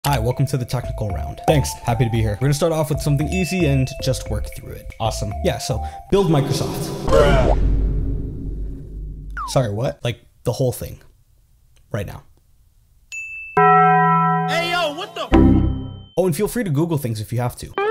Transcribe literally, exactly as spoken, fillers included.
Hi, welcome to the technical round. Thanks, happy to be here. We're gonna start off with something easy and just work through it. Awesome. Yeah, so build Microsoft. Bruh. Sorry, what? Like the whole thing. Right now. Hey yo, what the? Oh, and feel free to Google things if you have to.